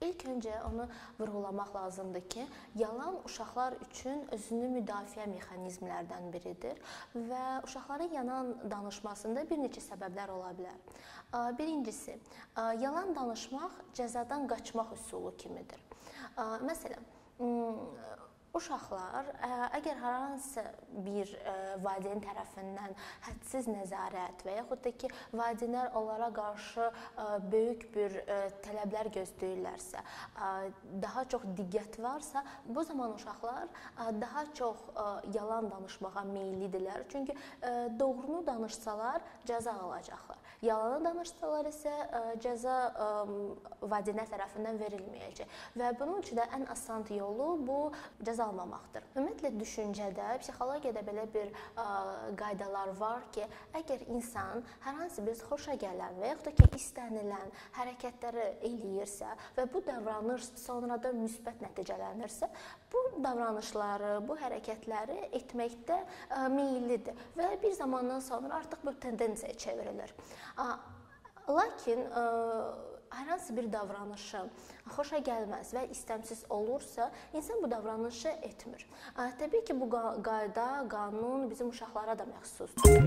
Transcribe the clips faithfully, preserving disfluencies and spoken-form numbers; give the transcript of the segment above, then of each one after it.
İlk öncə onu vurğulamaq lazımdır ki, yalan uşaqlar üçün özünü müdafiə mexanizmlərdən biridir və uşaqların yalan danışmasında bir neçə səbəblər ola bilər. Birincisi, yalan danışmaq cəzadan qaçmaq üsulu kimidir. Məsələn, uşaqlar əgər hər hansısa bir valideyn tərəfindən hədsiz nəzarət və yaxud da ki, valideynlər onlara qarşı böyük bir tələblər gözləyirlərsə, daha çox diqqət varsa, bu zaman uşaqlar daha çox yalan danışmağa meyillidirlər. Çünki doğrunu danışsalar cəza alacaqlar. Yalanı danışsalar isə cəza valideynlər tərəfindən verilməyəcək və bunun üçün də ən asan yolu bu cəza almamaqdır. Ümumiyyətlə düşüncədə, psixologiyada belə bir ə, qaydalar var ki, əgər insan hər hansı bir xoşa gələn və yaxud da ki, istənilən hərəkətləri eləyirsə və bu davranış sonradan müsbət nəticələnirsə, bu davranışları, bu hərəkətləri etməkdə ə, meyillidir və bir zamandan sonra artıq bu tendensiyaya çevrilir. Ə, lakin ə, hər hansı bir davranışı xoşa gəlməz və istəmsiz olursa, insan bu davranışı etmir. Təbii ki, bu qayda, qanun bizim uşaqlara da məxsusdur.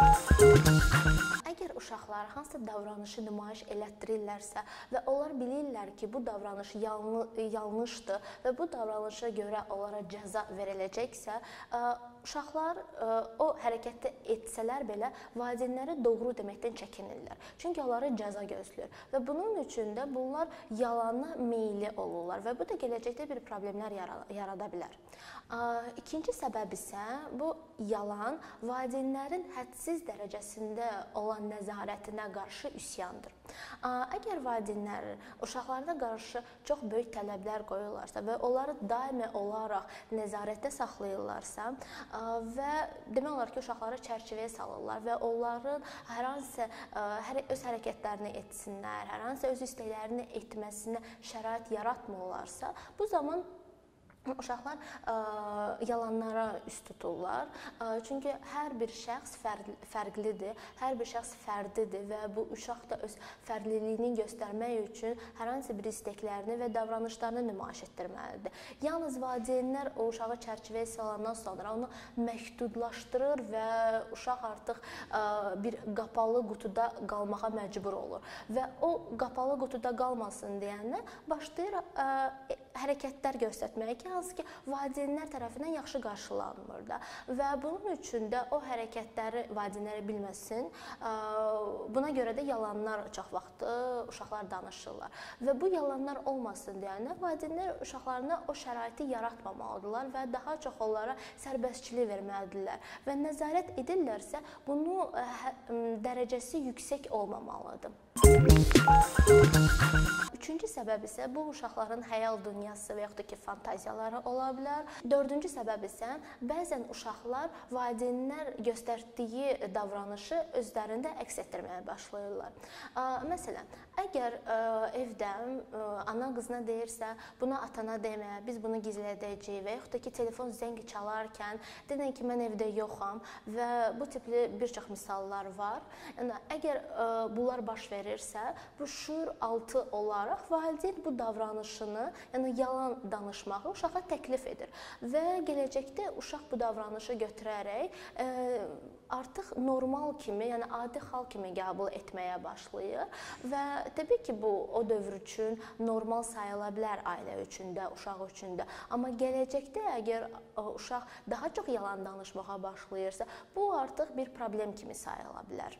Əgər uşaqlar hansısa davranışı nümayiş elətdirirlərsə və onlar bilirlər ki, bu davranış yanlışdır və bu davranışa görə onlara cəza veriləcəksə, uşaqlar o hərəkəti etsələr belə valideynləri doğru deməkdən çəkinirlər. Çünki onları cəza gözləyir və bunun üçün də bunlar yalana meyilli olurlar və bu da gələcəkdə bir problemlər yarada bilər. İkinci səbəb isə bu yalan valideynlərin hədsiz dərəcəsində olan nəzarətinə qarşı üsyandır. Əgər valideynlər uşaqlarına qarşı çox böyük tələblər qoyurlarsa və onları daimi olaraq nəzarətdə saxlayırlarsa və demək olar ki, uşaqları çərçivəyə salırlar və onların hər hansı öz hərəkətlərini etsinlər, hər hansı öz istəklərini etməsinə şərait yaratmırlarsa, bu zaman uşaqlar ə, yalanlara üst tuturlar. Ə, çünki hər bir şəxs fərqli, fərqlidir, hər bir şəxs fərdidir və bu uşaq da öz fərqliliyini göstərmək üçün hər hansı bir istəklərini və davranışlarını nümayiş etdirməlidir. Yalnız valideynlər o uşağı çərçivəyə salandan sonra onu məhdudlaşdırır və uşaq artıq ə, bir qapalı qutuda qalmağa məcbur olur. Və o qapalı qutuda qalmasın deyənə başlayır ə, hərəkətlər göstərməyə ki, hansı ki, valideynlər tərəfindən yaxşı qarşılanmır da və bunun üçün də o hərəkətləri valideynləri bilməsin, buna görə də yalanlar çox vaxt uşaqlar danışırlar və bu yalanlar olmasın deyənə valideynlər uşaqlarına o şəraiti yaratmamalıdırlar və daha çox onlara sərbəstçilik verməlidirlər və nəzarət edirlərsə, bunu dərəcəsi yüksək olmamalıdır. Üçüncü səbəb isə bu uşaqların xəyal dünyası və yaxud da ki, fantaziyaları ola bilər. Dördüncü səbəb isə bəzən uşaqlar valideynlər göstərdiyi davranışı özlərində əks etdirməyə başlayırlar. Məsələn, əgər evdə ana qızına deyirsə, buna atana demə, biz bunu gizlədəcəyik və yaxud da ki, telefon zəngi çalarkən denən ki, mən evdə yoxam və bu tipli bir çox misallar var. Yəni, əgər bunlar baş verirsə, bu şuur altı olaraq valideyn bu davranışını, yəni yalan danışmağı uşağa təklif edir və gələcəkdə uşaq bu davranışı götürərək e, artıq normal kimi, yəni adi hal kimi qəbul etməyə başlayır və təbii ki, bu o dövr üçün normal sayıla bilər ailə üçün də, uşaq üçün də. Amma gələcəkdə əgər uşaq daha çox yalan danışmağa başlayırsa, bu artıq bir problem kimi sayıla bilər.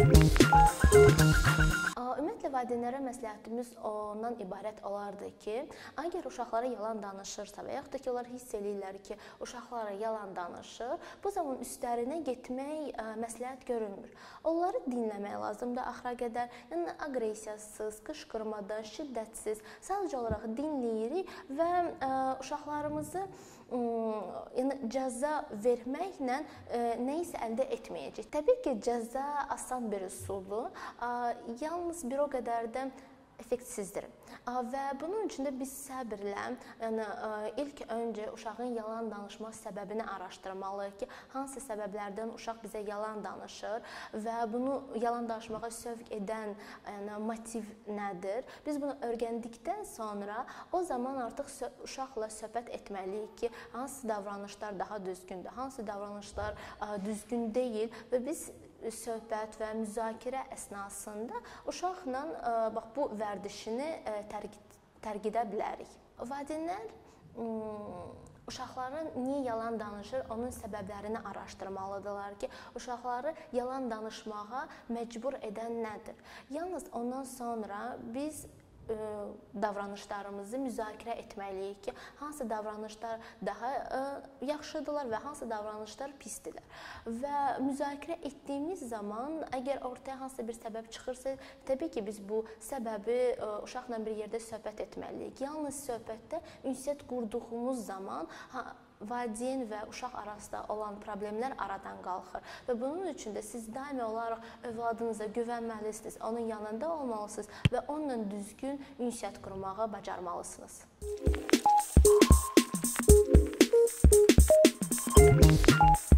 Ümumiyyətlə, valideynlərə məsləhətimiz ondan ibarət olardı ki, əgər uşaqlara yalan danışırsa və yaxud da ki, onlar hiss edirlər ki, uşaqlara yalan danışır, bu zaman üstlərinə getmək ə, məsləhət görülmür. Onları dinləmək lazımdır axıra qədər, yəni aqressiyasız, qışqırmadan, şiddətsiz, sadəcə olaraq dinləyirik və ə, uşaqlarımızı ə, yəni cəza verməklə ə, nə isə əldə etməyəcək. Təbii ki, cəza asan bir üsuldur. Ə, yalnız bir o qədər də effektsizdir. Və bunun üçün də biz səbrlə, yəni ilk öncə uşağın yalan danışma səbəbini araşdırmalıyıq ki, hansı səbəblərdən uşaq bizə yalan danışır və bunu yalan danışmağa sövq edən yəni motiv nədir? Biz bunu öyrəndikdən sonra o zaman artıq uşaqla söhbət etməliyik ki, hansı davranışlar daha düzgündür, hansı davranışlar düzgün deyil və biz söhbət və müzakirə əsnasında uşaqla bax bu vərdişini tərk edə bilərik. Valideynlər uşaqların niyə yalan danışır, onun səbəblərini araşdırmalıdırlar ki, uşaqları yalan danışmağa məcbur edən nədir? Yalnız ondan sonra biz davranışlarımızı müzakirə etməliyik ki, hansı davranışlar daha yaxşıdırlar və hansı davranışlar pisdirlər. Və müzakirə etdiyimiz zaman, əgər ortaya hansısa bir səbəb çıxırsa, təbii ki, biz bu səbəbi uşaqla bir yerdə söhbət etməliyik. Yalnız söhbətdə ünsiyyət qurduğumuz zaman valideyn və uşaq arasında olan problemlər aradan qalxır və bunun üçün də siz daimi olaraq övladınıza güvənməlisiniz, onun yanında olmalısınız və onunla düzgün ünsiyyət qurmağı bacarmalısınız.